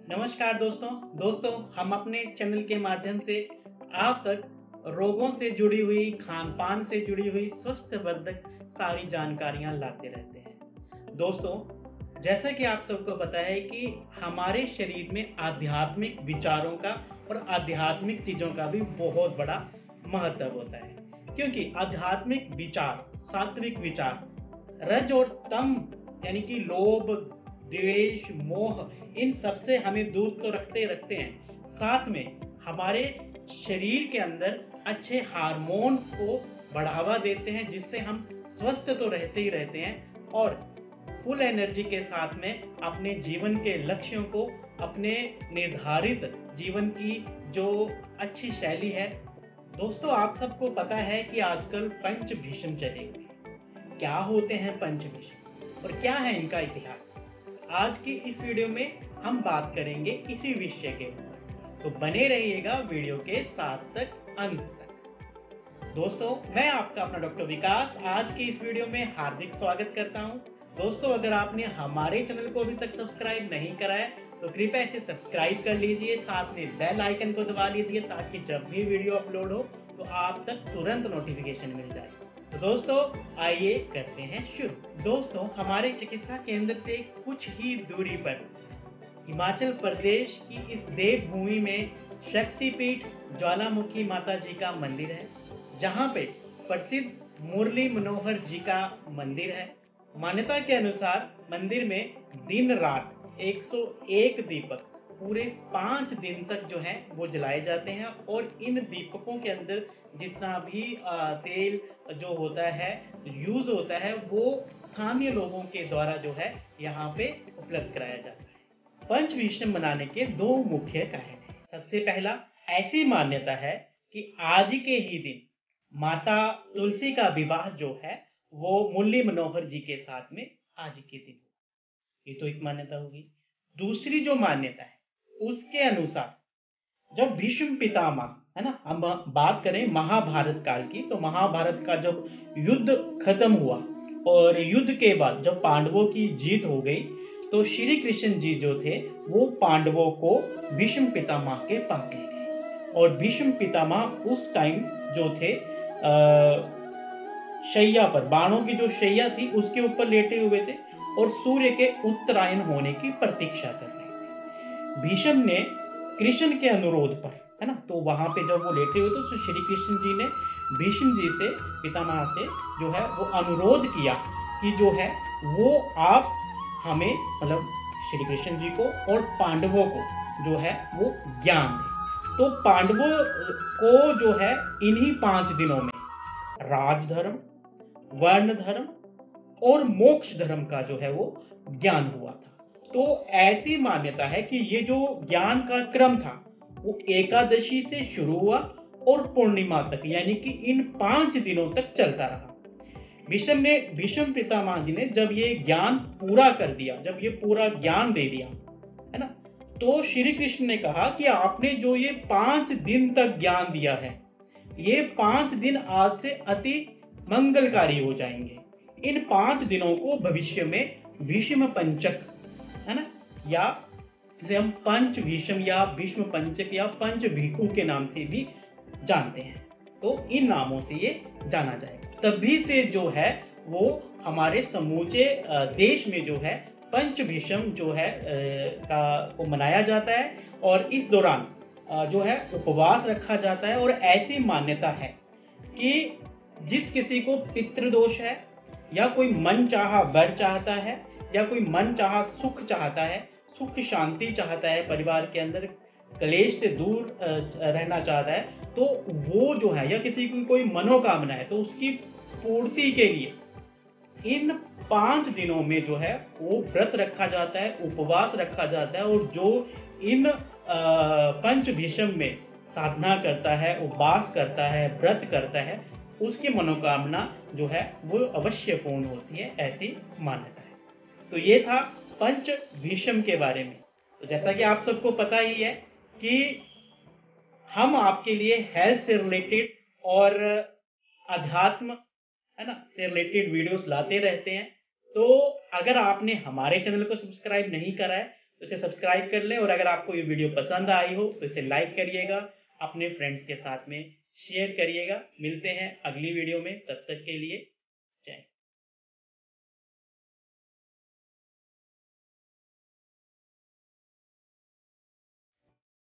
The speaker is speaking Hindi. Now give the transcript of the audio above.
नमस्कार दोस्तों हम अपने चैनल के माध्यम से आप तक रोगों से जुड़ी हुई, खान पान से जुड़ी हुई स्वास्थ्यवर्धक सारी जानकारियां लाते रहते हैं। दोस्तों, जैसा कि आप सबको पता है कि हमारे शरीर में आध्यात्मिक विचारों का और आध्यात्मिक चीज़ों का भी बहुत बड़ा महत्व होता है, क्योंकि आध्यात्मिक विचार, सात्विक विचार, रज और तम यानी कि लोभ, द्वेष, मोह, इन सब से हमें दूर तो रखते हैं, साथ में हमारे शरीर के अंदर अच्छे हार्मोन्स को बढ़ावा देते हैं, जिससे हम स्वस्थ तो रहते ही रहते हैं और फुल एनर्जी के साथ में अपने जीवन के लक्ष्यों को, अपने निर्धारित जीवन की जो अच्छी शैली है। दोस्तों, आप सबको पता है कि आजकल पंच भीषण चले हुए हैं। क्या होते हैं पंच भीषण और क्या है इनका इतिहास? आज की इस वीडियो में हम बात करेंगे इसी विषय के ऊपर, तो बने रहिएगा वीडियो के साथ तक, अंत तक। दोस्तों, मैं आपका अपना डॉक्टर विकास आज की इस वीडियो में हार्दिक स्वागत करता हूं। दोस्तों, अगर आपने हमारे चैनल को अभी तक सब्सक्राइब नहीं करा है तो कृपया इसे सब्सक्राइब कर लीजिए, साथ में बेल आइकन को दबा लीजिए ताकि जब भी वीडियो अपलोड हो तो आप तक तुरंत नोटिफिकेशन मिल जाए। तो दोस्तों, आइए करते हैं शुरू। दोस्तों, हमारे चिकित्सा केंद्र से कुछ ही दूरी पर हिमाचल प्रदेश की इस देवभूमि में शक्तिपीठ ज्वालामुखी माता जी का मंदिर है, जहां पे प्रसिद्ध मुरली मनोहर जी का मंदिर है। मान्यता के अनुसार मंदिर में दिन रात 101 दीपक पूरे 5 दिन तक जो है वो जलाए जाते हैं, और इन दीपकों के अंदर जितना भी तेल जो होता है, यूज होता है, वो स्थानीय लोगों के द्वारा जो है यहाँ पे उपलब्ध कराया जाता है। पंचविषम मनाने के दो मुख्य कारण हैं। सबसे पहला, ऐसी मान्यता है कि आज के ही दिन माता तुलसी का विवाह जो है वो मुरली मनोहर जी के साथ में आज के दिन, ये तो एक मान्यता होगी। दूसरी जो मान्यता है उसके अनुसार जब भीष्म पितामह, है ना, हम बात करें महाभारत काल की, तो महाभारत का जब युद्ध खत्म हुआ और युद्ध के बाद जब पांडवों की जीत हो गई, तो श्री कृष्ण जी जो थे वो पांडवों को भीष्म पितामह के पास ले गए, और भीष्म पितामह उस टाइम जो थे शैया पर, बाणों की जो शैया थी उसके ऊपर लेटे हुए थे और सूर्य के उत्तरायण होने की प्रतीक्षा कर रहे थे। भीष्म ने कृष्ण के अनुरोध पर, है ना, तो वहां पे जब वो लेटे हुए थे तो श्री कृष्ण जी ने भीष्म जी से, पितामह से जो है वो अनुरोध किया कि जो है वो आप हमें, मतलब श्री कृष्ण जी को और पांडवों को जो है वो ज्ञान दें। तो पांडवों को जो है इन्हीं 5 दिनों में राजधर्म, वर्ण धर्म और मोक्ष धर्म का जो है वो ज्ञान हुआ था। तो ऐसी मान्यता है कि ये जो ज्ञान का क्रम था वो एकादशी से शुरू हुआ और पूर्णिमा तक, यानी कि इन 5 दिनों तक चलता रहा। भीष्म पितामह जी ने जब ये ज्ञान पूरा कर दिया, जब ये पूरा ज्ञान दे दिया, है ना, तो श्री कृष्ण ने कहा कि आपने जो ये 5 दिन तक ज्ञान दिया है, ये 5 दिन आज से अति मंगलकारी हो जाएंगे। इन 5 दिनों को भविष्य में भीष्म पंचक, है ना, या जिसे हम पंच भीष्म या भीष्म पंचक या पंच भीखु के नाम से भी जानते हैं, तो इन नामों से ये जाना जाएगा। तभी से जो है वो हमारे समूचे देश में जो है पंच भीष्म जो है को मनाया जाता है, और इस दौरान जो है उपवास रखा जाता है। और ऐसी मान्यता है कि जिस किसी को पितृदोष है, या कोई मन चाहा वर चाहता है, या कोई मन चाहा सुख चाहता है, सुख शांति चाहता है, परिवार के अंदर क्लेश से दूर रहना चाहता है, तो वो जो है, या किसी की कोई मनोकामना है, तो उसकी पूर्ति के लिए इन 5 दिनों में जो है वो व्रत रखा जाता है, उपवास रखा जाता है, और जो इन पंच भीष्म में साधना करता है, उपवास करता है, व्रत करता है, उसकी मनोकामना जो है वो अवश्य पूर्ण होती है, ऐसी मान्यता है। तो ये था पंच भीष्म के बारे में। तो जैसा कि आप सबको पता ही है कि हम आपके लिए हेल्थ से रिलेटेड और अध्यात्म, है ना, से रिलेटेड वीडियोस लाते रहते हैं। तो अगर आपने हमारे चैनल को सब्सक्राइब नहीं करा है तो इसे सब्सक्राइब कर लें, और अगर आपको ये वीडियो पसंद आई हो तो इसे लाइक करिएगा, अपने फ्रेंड्स के साथ में शेयर करिएगा। मिलते हैं अगली वीडियो में, तब तक के लिए